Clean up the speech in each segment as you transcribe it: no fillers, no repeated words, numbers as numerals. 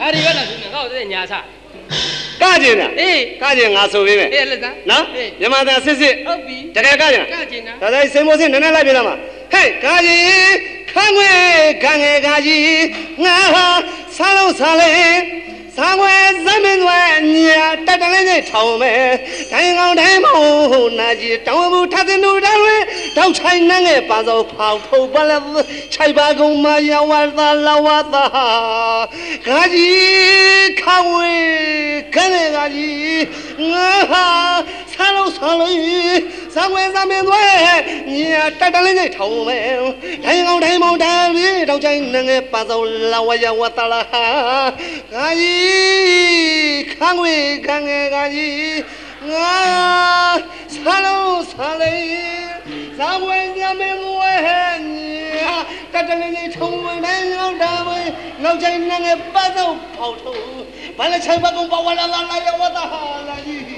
哪里有那是那我在nhà啥？ 干净的，干净俺手里面。那，你妈在试试，这个干净。大家什么事？奶奶来别了嘛？嘿，干净，看我，干净，俺三楼三嘞。三关人民转，你带着人家朝门，太阳太毛，那就张不他在路上嘞，到菜那个把手跑头把那子，菜把公嘛呀哇哒啦哇哒，嘎叽看我跟那嘎叽，啊三楼三楼，三关人民转，你带着人家朝门，太阳太毛太里，到菜那个把手啦哇呀哇哒啦，嘎叽。看我看啊！三楼三嘞，三关家没我你啊！在这里你冲我来要咱们老在那个把手跑头，把那菜把公把我拉呀我打了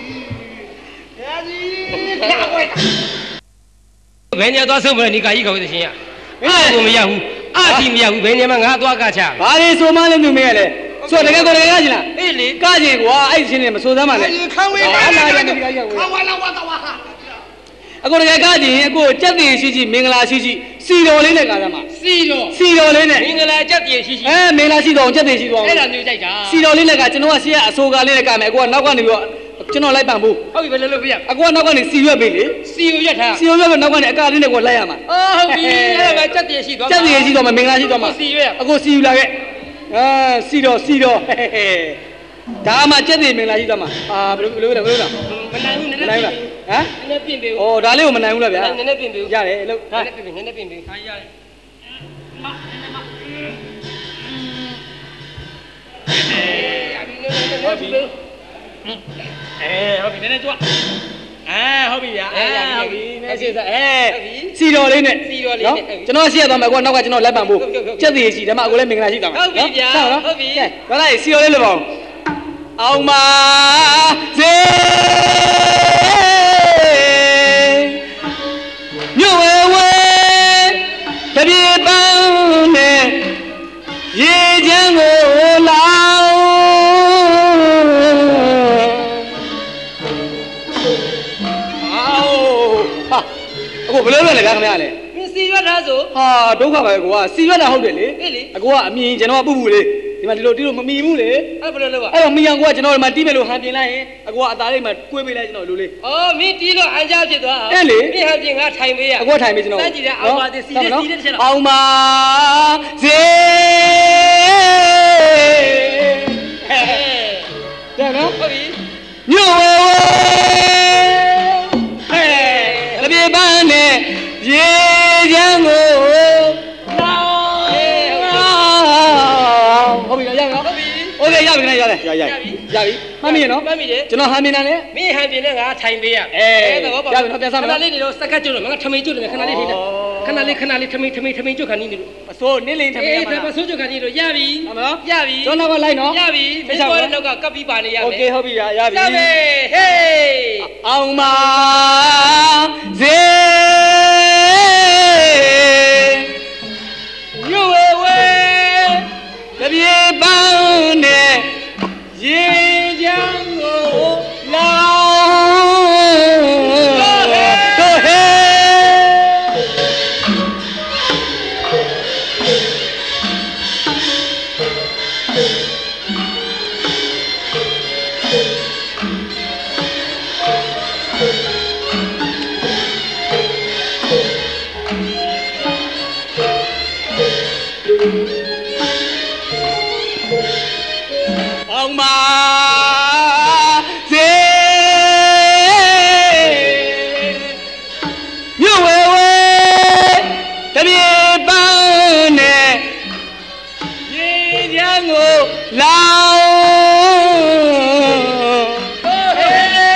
你，看我。别人多生活，你干一口就行呀。俺不没养护，俺没养护，别人嘛俺多干钱。 把你说嘛的都没嘞。说这个过来干去了，干去我爱情的嘛，说什么嘞？ 看我了，我到啊！ 啊，过来干去，过接地气气，明拉气气，4道嘞干什么？4道嘞呢？ 明拉接地气气。 哎，明拉4道，接地气道。 哎，那你在家。 4道嘞干，今天是说干嘞干没？我哪管你个？今天来办不？ 好，别来不要。 啊，我哪管你4月份嘞 ？4月份。 4月份哪管你干嘞？我来呀嘛。 哦，好比那个接地气道。 接地气道嘛，明拉气道嘛。 4月。 啊，我4月来个。啊，4道，嘿嘿，咱们接地明来知道嘛？啊，不了。 没来了， 啊？ 那边边。 哦，哪里我们来了呗？ 那边边。 呀嘞， 那边边。哎呀，妈。好比，好比那做。哎，好比呀，好比，那现在 4道嘞呢？4道嘞，ကျွန်တော်ရှေ့တော့မယ်ကွာနောက်ကကျွန်တော်လက်ပံဖို့ကြက်သေးရှိတယ်မအခုလည်းမင်္ဂလာရှိတော့မှာဟုတ်ပြီဗျာဟုတ်ပြီဘာလဲ4道လေးလို့ပေါ့အောင်ပါစေမြို့ဝဲဝဲတပြေပန်းနဲ့ရေချမ်းကိုလောင်းအခုဘယ်လိုလုပ်လဲဗျာခင်ဗျာလေမင်းစီရွက်ထားဆိုဟာဒုက္ခပဲကွာစီရွက်တာဟုတ်တယ်လေအကူကအမြင်ကျွန်တော်ကပူပူလေးဒီမှာဒီလိုမမီဘူးလေအဲ့ဘယ်လိုလုပ်အဲ့တော့မီအောင်ကွာကျွန်တော်ဒီမှာတီးမယ်လို့ဟန်ပြင်လိုက်ရင်အကူကအသားလေးမှာကွေးပေးလိုက်ကျွန်တော်လူလေးအော်မင်းတီးလို့အန်ကြဖြစ်သွားအဲ့လေမင်းဟန်ပြင်ငါထိုင်ပေးရအကူထိုင်ပေးကျွန်တော်စမ်းကြည့်တယ်အောင်ပါသေးစီးတဲ့ချက်တော့အောင်ပါစေတဲ့နော်ဟုတ်ပြီမြို့ဝဲဝဲတပြေပန်းနဲ့ရေချမ်းကိုလောင်းဟုတ်ပြီရပြီနော်ဟုတ်ပြီโอเคရပြီခင်ဗျာရတယ်ရပြီမှတ်မိရနော်မှတ်မိတယ်ကျွန်တော်ဟန်မြင်တာနဲ့မင်းဟန်ပြင်နဲ့ငါထိုင်ပေးရတော့ရပြီနော်ပြန်စားမလားခဏလေးနေတော့စက်ကတ်ကျွတ်လို့ငါထမိန်ကျွတ်တယ်ခဏလေးထိတယ်ခဏလေးထမိန်ကျွတ်ခဏနေလို့အစိုးနင်းလိန်ထမိန်ရမှာပစိုးကျွတ်ခဏနေတော့ရပြီဟုတ်မလားရပြီကျွန်တော်ကလိုက်နော်ရပြီမင်းတို့နောက်ကကပ်ပြီးပါနေရမယ်โอเคဟုတ်ပြီရပြီရပြီဟေးအောင်ပါစေညဝဲဝဲတပြေပန်းနဲ့ရေချမ်းကိုလောင်းတို့ဟဲအောင်ပါစေမြို့ဝဲဝဲတပြေပန်းနဲ့ရေချမ်းကိုလောင်းဟေ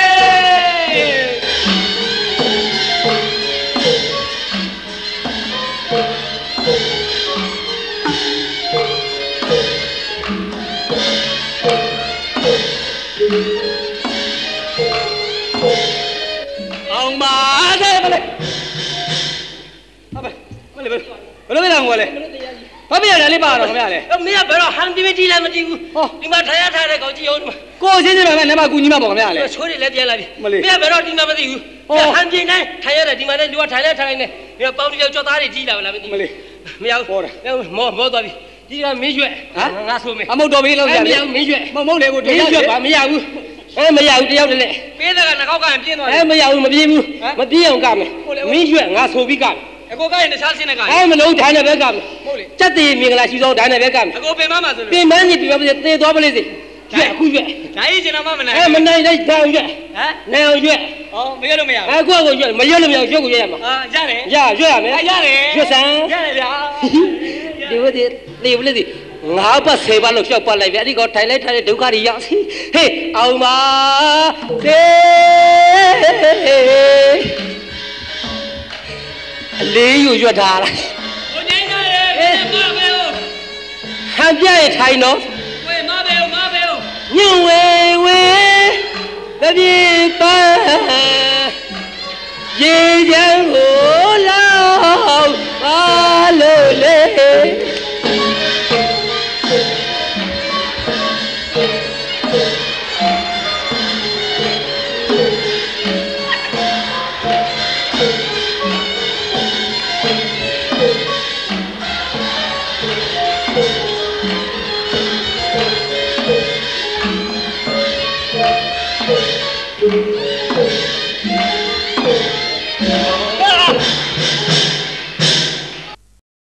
အောင်ပါစေမလေးဟာဘယ်လိုလဲငွေလဲဘာဘာပြရတယ်လေးပါတော့ခင်ဗျာလေမင်းကဘယ်တော့ဟန်ဒီမကြည့်လည်းမကြည့်ဘူးဒီမှာထိုင်ရထားတဲ့ကောင်ကြည့်အောင်ဒီမှာကိုယ်ချင်းချင်းပဲနမကူညီမပေါ့ခင်ဗျာလေချိုးတွေလည်းပြန်လာပြီမင်းကဘယ်တော့ဒီမှာမသိဘူးဟန်ပြင်းတိုင်းထိုင်ရတယ်ဒီမှာလည်းလူကထိုင်လဲထိုင်နေမင်းပေါင်းတယောက်ကြောက်သားတွေကြီးလာလားမသိဘူးမရဘူးမောသွားပြီဒီကမင်းရွက်ငါဆိုမယ်အမုတ်တော်ပေးလို့ရတယ်မရဘူးမင်းရွက်မုတ်လေကိုမင်းရွက်ပါမရဘူးမရဘူးတယောက်တည်းနဲ့ပေးတဲ့ကနှောက်ကရင်ပြင်းသွားတယ်မရဘူးမပြေးဘူးမပြေးအောင်ကမယ်မင်းရွက်ငါဆိုပြီးကမယ်အကိုကရင်တခြားဆင်းတဲ့ကမလုံးဓာတ်နဲ့ပဲကမယ်စက်သေးမင်္ဂလာရှိသောဓာတ်နဲ့ပဲကမယ်အကိုပင်မမှာဆိုလို့ပင်မကြီးပြပါစေသေသွားပါလိမ့်စေရွက်အခုရွက်ဓာတ်ရင်ကျွန်တော်မနိုင်မနိုင်လိုက်တောင်ရွက်နိုင်အောင်ရွက်မရွက်လို့မရဘူးအခုကိုရွက်မရွက်လို့မရဘူးရွက်ကိုရွက်ရမှာရတယ်ရွက်ရမယ်ရတယ်ရွက်စမ်းရတယ်ဗျာဒီဝတိလေဝလိငါးပတ်10ပတ်လို့ရှောက်ပတ်လိုက်ပြီအဲ့ဒီကောထိုင်လိုက်ထားတဲ့ဒုက္ခတွေရောက်စီဟေးအောင်ပါသေအလေးယူရွက်ထားလားကိုငိမ့်ရတယ်မပဲဦးဟန်ပြရဲ့ထိုင်တော့ဝေမပဲဦးညွန့်ဝေဝေတပြေပန်းရေချမ်းကို